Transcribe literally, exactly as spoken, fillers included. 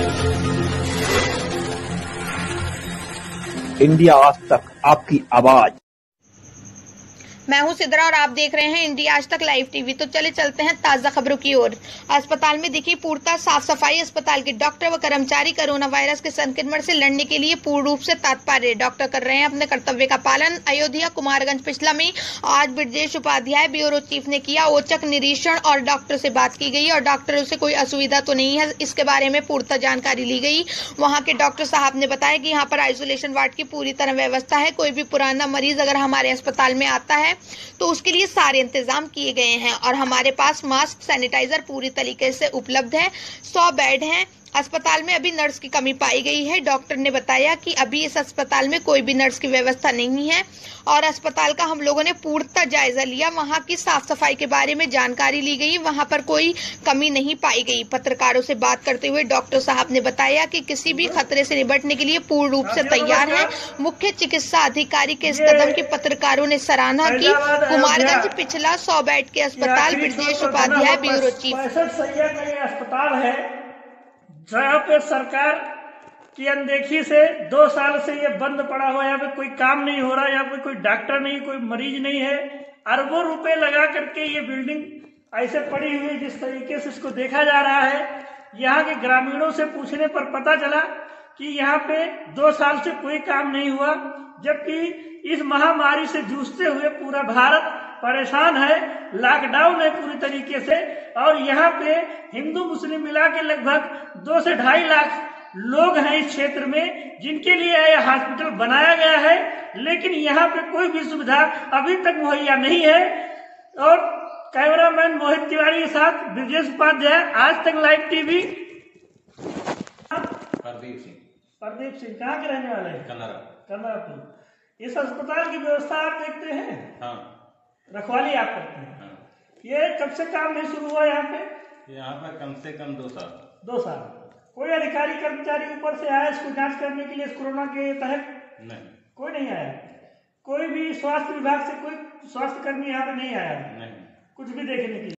India आज तक, आपकी आवाज। मैं हूं सिद्रा और आप देख रहे हैं इंडिया आज तक लाइव टीवी। तो चले चलते हैं ताजा खबरों की ओर। अस्पताल में दिखी पूर्णतः साफ सफाई। अस्पताल के डॉक्टर व कर्मचारी कोरोना वायरस के संक्रमण से लड़ने के लिए पूर्ण रूप से तत्पर। डॉक्टर कर रहे हैं अपने कर्तव्य का पालन। अयोध्या कुमारगंज पिछला में आज ब्रजेश उपाध्याय ब्यूरो चीफ ने किया औचक निरीक्षण और डॉक्टर से बात की गई और डॉक्टरों से कोई असुविधा तो नहीं है, इसके बारे में पूर्णतः जानकारी ली गई। वहां के डॉक्टर साहब ने बताया कि यहाँ पर आइसोलेशन वार्ड की पूरी तरह व्यवस्था है। कोई भी पुराना मरीज अगर हमारे अस्पताल में आता है तो उसके लिए सारे इंतजाम किए गए हैं और हमारे पास मास्क, सैनिटाइजर पूरी तरीके से उपलब्ध है। सौ बेड हैं। अस्पताल में अभी नर्स की कमी पाई गई है। डॉक्टर ने बताया कि अभी इस अस्पताल में कोई भी नर्स की व्यवस्था नहीं है और अस्पताल का हम लोगों ने पूर्णतः जायजा लिया। वहां की साफ सफाई के बारे में जानकारी ली गई। वहां पर कोई कमी नहीं पाई गई। पत्रकारों से बात करते हुए डॉक्टर साहब ने बताया कि किसी भी खतरे से निपटने के लिए पूर्ण रूप से तैयार है। मुख्य चिकित्सा अधिकारी के इस कदम की पत्रकारों ने सराहना की। कुमारगंज पिछला सौ बेड के अस्पताल ब्रजेश उपाध्याय ब्यूरो चीफ। अस्पताल है जहाँ पे सरकार की अनदेखी से दो साल से ये बंद पड़ा हुआ है। यहाँ पे कोई काम नहीं हो रहा, यहाँ पे कोई डॉक्टर नहीं, कोई मरीज नहीं है। अरबों रुपए लगा करके ये बिल्डिंग ऐसे पड़ी हुई है जिस तरीके से इसको देखा जा रहा है। यहाँ के ग्रामीणों से पूछने पर पता चला कि यहाँ पे दो साल से कोई काम नहीं हुआ, जबकि इस महामारी से जूझते हुए पूरा भारत परेशान है। लॉकडाउन है पूरी तरीके से और यहाँ पे हिंदू मुस्लिम मिला के लगभग दो से ढाई लाख लोग हैं इस क्षेत्र में, जिनके लिए यह हॉस्पिटल बनाया गया है, लेकिन यहाँ पे कोई भी सुविधा अभी तक मुहैया नहीं है। और कैमरामैन मोहित तिवारी के साथ ब्रजेश उपाध्याय, आज तक लाइव टीवी। प्रदीप सिंह प्रदीप सिंह कहाँ के रहने वाले हैं? कन्नरा। कन्नरापुर। इस अस्पताल की व्यवस्था आप देखते हैं? हाँ। रखवाली आप करते हैं? हाँ। ये कब से काम नहीं शुरू हुआ यहाँ पे? यहाँ पे कम से कम दो साल। दो साल। कोई अधिकारी कर्मचारी ऊपर से आया इसको जांच करने के लिए इस कोरोना के तहत? नहीं, कोई नहीं आया। कोई भी स्वास्थ्य विभाग से कोई स्वास्थ्य कर्मी यहाँ पे नहीं आया? नहीं, कुछ भी देखने के लिए।